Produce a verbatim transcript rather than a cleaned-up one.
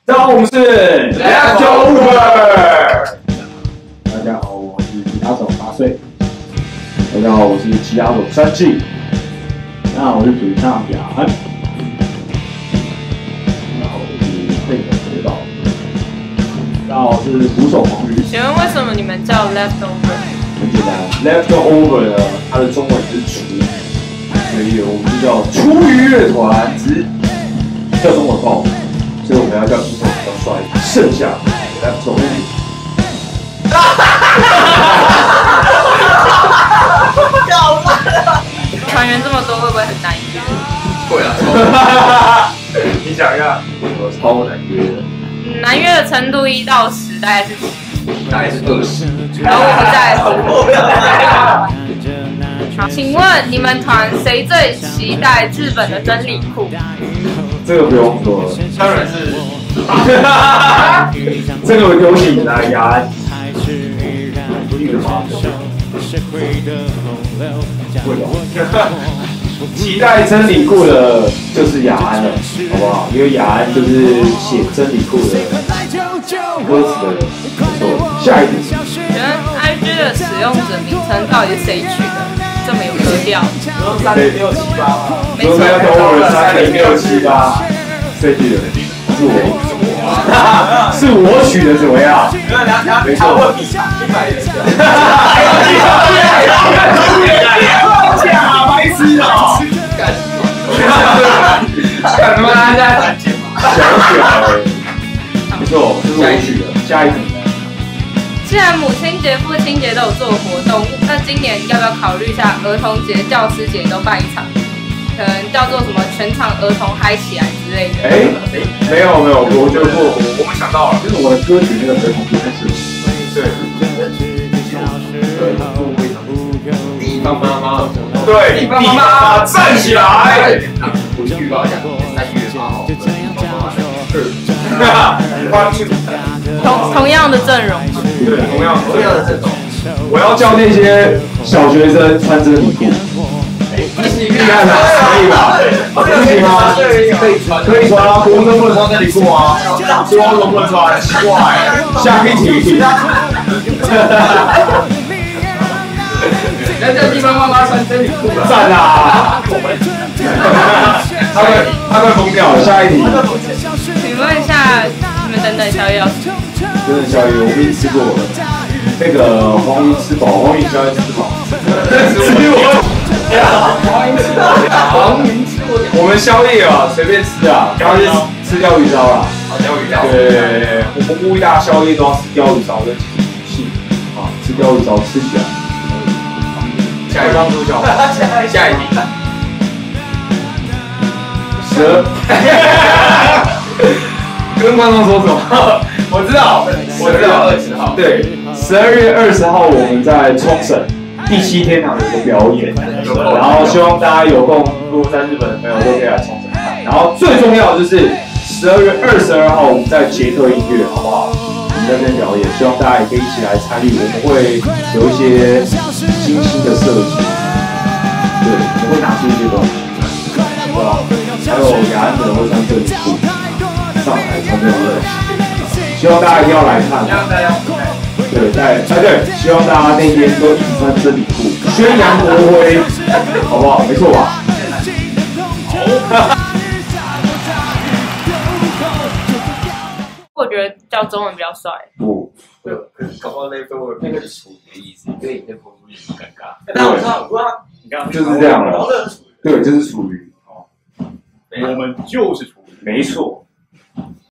大家好，我们是 Leftover。 大家好，我是吉他手八岁。大家好，我是吉他手三 G。大家好，我是主唱雅安。大家好，我是贝克水宝。大家好，我是鼓手黄宇。 请问为什么你们叫 Leftover？ 很简单 ，Leftover 呢，它的中文是厨余，所以我们就叫厨余乐团，只是叫中文不好，所以我们要叫英文比较帅。剩下 Leftover。 团员这么多，会不会很难约？ 会啊，你想一下， 我超难约的。 嗯，难约的程度一到十，大概是几？ 大概是二十。 然后我不在乎。好，请问你们团谁最期待日本的真理裤？ 这个不用说了， 当然是。 这个有你来雅安。期待真理库的就是雅安了，好不好？因为雅安就是写真理库的歌词的人，没错。下一题， 请问 I G 的使用者名称到底是谁取的？这么有格调？ 三零六七八吗？ 没错， 三零六七八，谁取的？是我。是我取的怎么样？没错。一百元。假白痴哦！干他妈现在赚钱吗？想选没错，这是我取的。下一题。 既然母亲节、父亲节都有做活动，那今年要不要考虑一下儿童节、教师节都办一场？可能叫做什么全场儿童嗨起来之类的。 哎哎，没有没有，我觉得我我们想到了， 就是我的歌曲那个儿童节开始。 对。地方妈妈，对，地方妈妈站起来。我先预告一下，三月八号，地方妈妈二，欢迎。 同同样的阵容。 对，同样同样的阵容。 我要叫那些小学生穿真理裤。厉害吧？可以吧？不行吗？可以穿，可以穿啊！国中不能穿真理裤啊！中中不能穿，奇怪。下一题。 人家地方妈妈穿真理裤了， 赞啊！他快他快疯掉了。下一题。 请问一下，你们等等宵夜要吃？ 等等宵夜，我们已经吃过了。那个黄鱼吃饱，黄鱼宵夜吃饱。吃我。黄鱼吃饱，黄鱼吃过。我们宵夜啊，随便吃啊，然后就吃钓鱼烧啦。 钓鱼烧。 对，我们乌大宵夜都要吃钓鱼烧，跟气啊，吃钓鱼烧吃起来。 下一张猪脚，下一题。 蛇。跟观众说什么？ 我知道，我知道，二十号。对， 十二月二十号我们在冲绳第七天堂有个表演，然后希望大家有空，如果在日本的朋友都可以来冲绳看。然后最重要的就是十二月二十二号我们在捷克音乐，好不好？我们在这边表演，希望大家也可以一起来参与。我们会有一些精心的设计，对，我们会拿出一些东西，对吧？还有雅安可能会穿这里裤，上台穿这种热。希望大家一定要来看。 希望大家对，在哎对，希望大家那天都一起穿真理裤，宣扬国威，好不好？没错吧？ 我觉得叫中文比较帅。 不， 可是搞不好那个那个是厨余的意思，所以你在口述里很尴尬。 但我知道，我知道， 你刚刚就是这样了。对，就是厨余。 我们就是厨余。 没错。